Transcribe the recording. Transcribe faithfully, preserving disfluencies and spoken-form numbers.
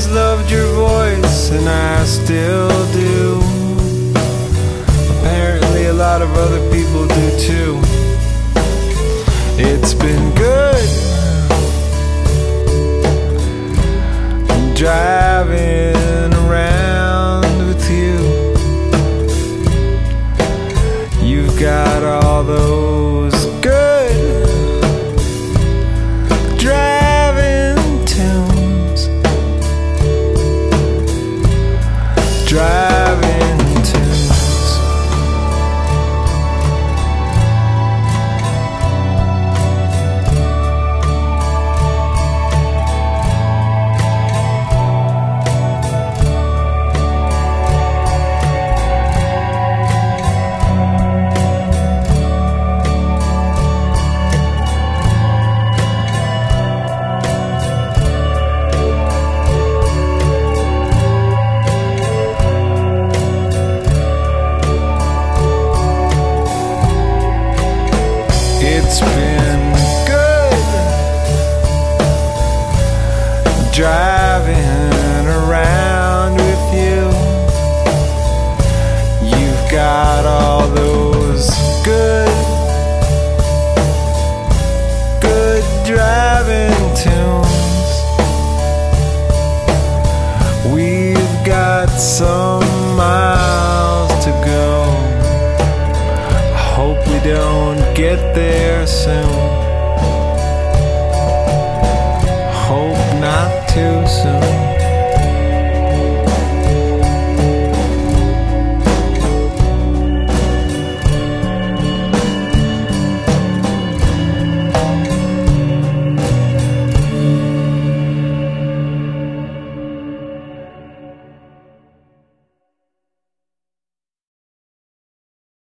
always loved your voice, and I still do. Apparently a lot of other people do too. It's been good driving around with you. You've got all those good driving tunes. Driving tunes. It's been good driving around with you. You've got all those good, good driving tunes. We've got some miles to go. Hope we don't get there soon. Hope not too soon.